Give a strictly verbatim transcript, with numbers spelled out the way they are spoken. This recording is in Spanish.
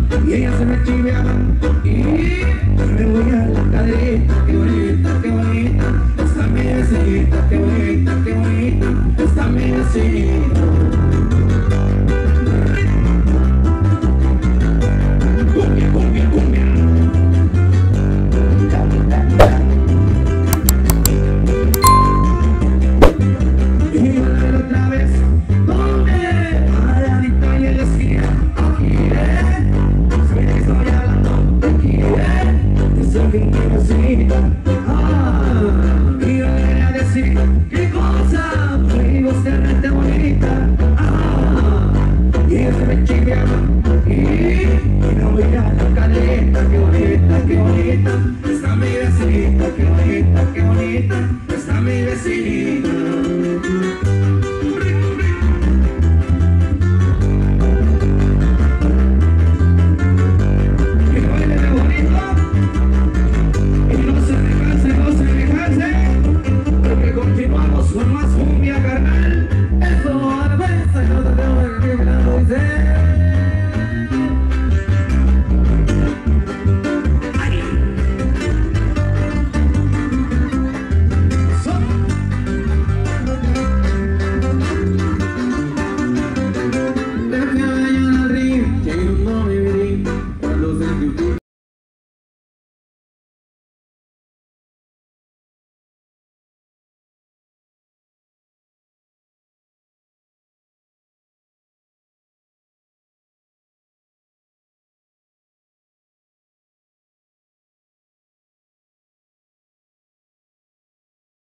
y ella se me chiveaba y me voy a la caderita. Qué bonita, qué bonita está mi vecinita, qué bonita, qué bonita está mi vecinita. Cumbia, cumbia, cumbia. Y baila otra vez, donde paradita y él decía, aquí es, sabe que estoy hablando de aquí es, esa que mi vecinita. Ah, y yo le quería decir, qué cosa, fue bastante bonita. Ah, y ella se me chiveaba y, y no voy a la caleta, qué bonita, qué bonita.